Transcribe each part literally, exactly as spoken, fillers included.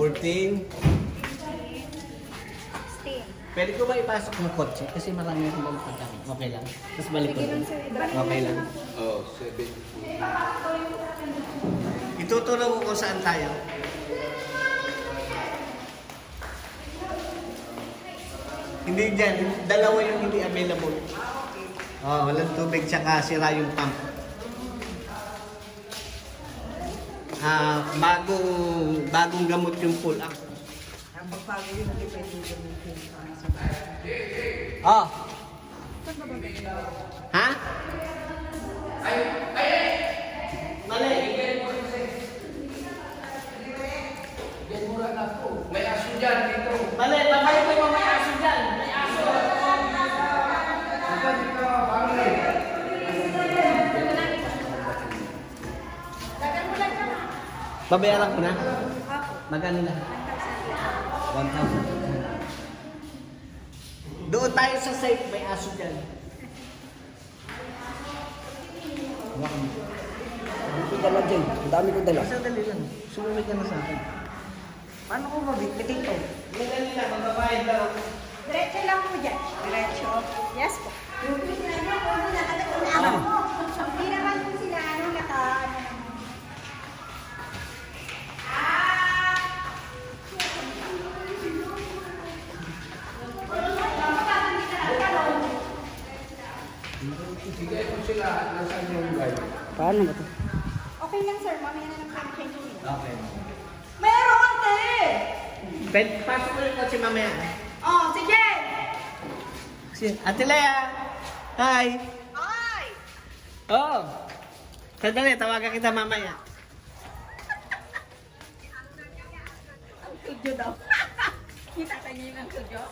fourteen. sixteen. Pwede ko ba ipasok ng kotse? Kasi marami akong balik pagkain. Okay lang. Tapos balik ko. Okay lang. Oh, seven. Ituturo ko kung saan tayo. Hindi dyan. Dalawa yung hindi available. Oh, walang tubig tsaka sira yung pump. Ah, bagong bagong gamot yung pull up. Ang magbago yun, hindi pwede yung gamitin. Oh. Ha? Mali. May aso dyan dito. Mali, babay ko yung may aso dyan. May aso. Babayaran ko na? Magkano na? one thousand. Doon tayo sa safe, may aso dyan. Dito dala dyan. Ang dami kong dala. Sandali lang. Sumumit ka na sa akin. Paano ko mabitbitin to? Ganyan nila, magbabayad lang. Diretso lang po dyan. Diretso. Yes po. Hindi naman po sila ano naka... Sige ko sila. Nasaan yung guy? Paano ba to? Okay lang sir, mamaya na lang kami change nila. Okay. Meron te! Ben, pasok ko yung kotse mamaya. Oh, sige! Si Ate Lea. Hi. Ay! Oh. Sandali, tawagan kita mamaya. Ang tudyo daw. Kita tayo yun ang tudyo.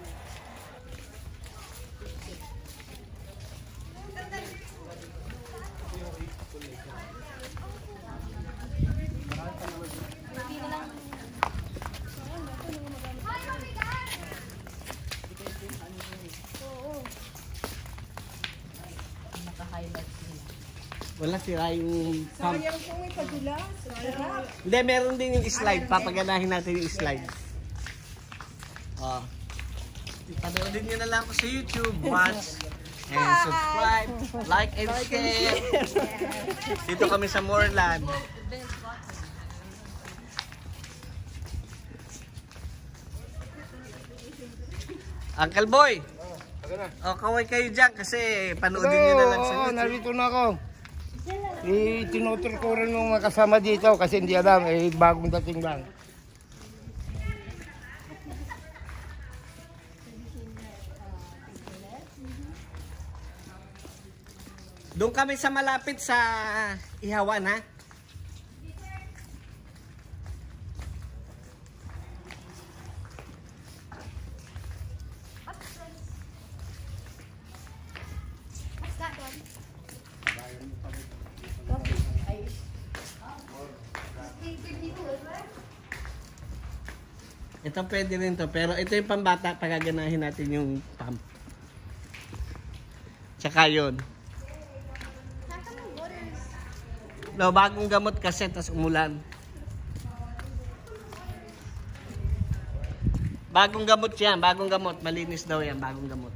Wala sira yung pump. Sayang po may padula. Sarap. Hindi, meron din yung slide. Papaganahin natin yung slide. Oh. Panoodin nyo na lang ako sa YouTube. Watch and subscribe. Like and share. Dito kami sa Moreland. Uncle Boy. Oh, kaway kayo dyan kasi panoodin nyo na lang sa Oo, YouTube. narito na ako. Eh, tinutur ko rin yung mga kasama dito kasi hindi alam, eh, bagong dating lang. Doon kami sa malapit sa Ihawan, ha? What's that one? Ito pwede rin to, pero ito yung pambata, pagaganahin natin yung pump. Tsaka yun. No, bagong gamot kasi, tas umulan. Bagong gamot yan, bagong gamot. Malinis daw yan, bagong gamot.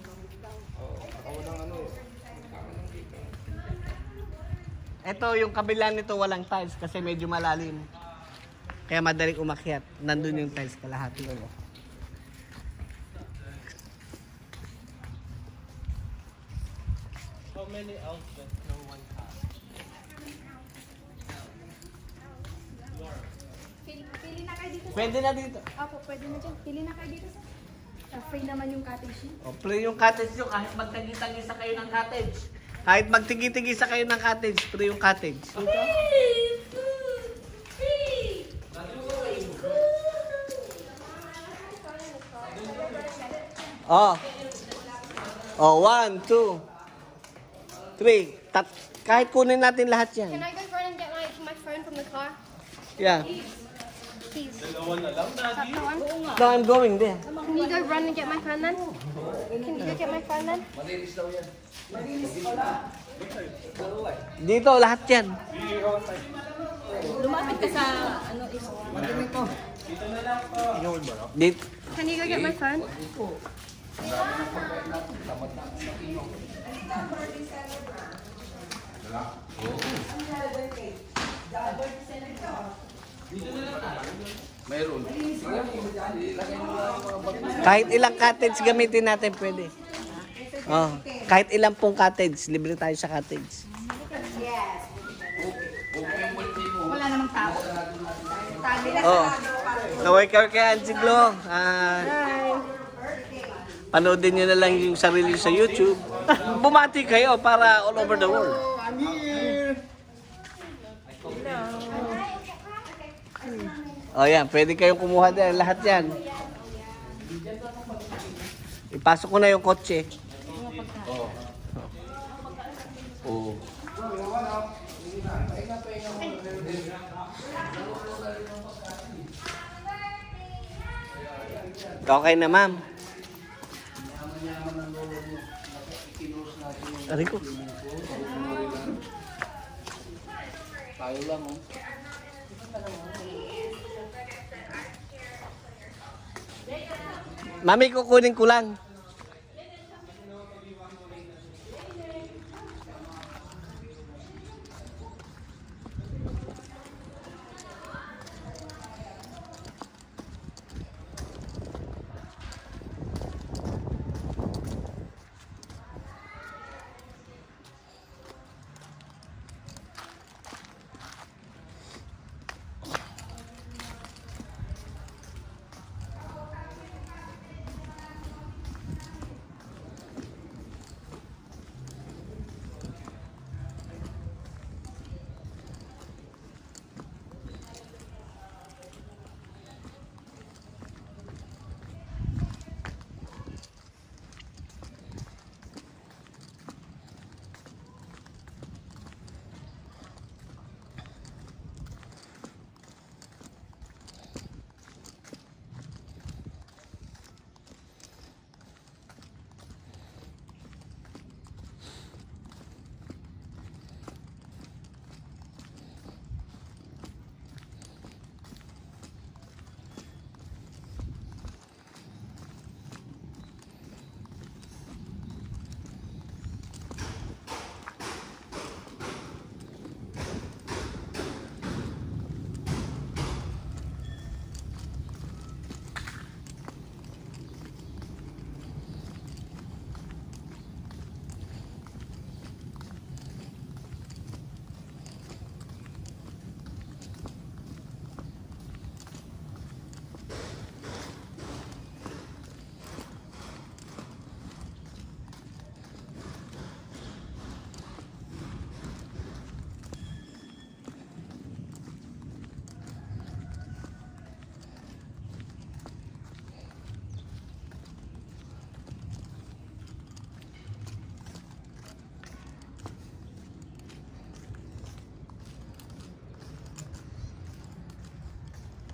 Ito, yung kabila nito walang tiles kasi medyo malalim. Kaya madaling umakyat. Nandun yung tiles kalahati. How many outlets no one has? Pili, pili na kayo dito. Pwede na dito. Apo, pwede na dyan. Pili na kayo dito. Uh, free naman yung cottage niyo. O, free yung cottage nyo kahit magtagi-tagisa kayo ng cottage. Kahit magtigi-tigisa kayo ng cottage, free yung cottage. Oh. Oh, one, two, three. Tat kahit kunin natin lahat yan. Can I go run and get my, my phone from the car? Yeah. Please. No, I'm going there. Can you go run and get my phone then? Can you go get my phone then? Dito, lahat yan. Lumapit ka sa ano is madumi ko. Dito. Can you go get my phone? Kahit ilang cottage gamitin natin, pwede. Oh, kahit ilang pong cottage, libre tayo sa cottage. Wala namang tao. Tabi na Oh. Kaway ka kay Angie Glo. Ah, panoodin niyo na lang yung sarili sa YouTube. Bumati kayo para all over the world. I'm here. Oh, yan. Pwede kayong kumuha din. Lahat yan. Ipasok ko na yung kotse. Oh. Okay na, ma'am. Aray ko. Tayo lang, oh. Mami, kukunin ko lang.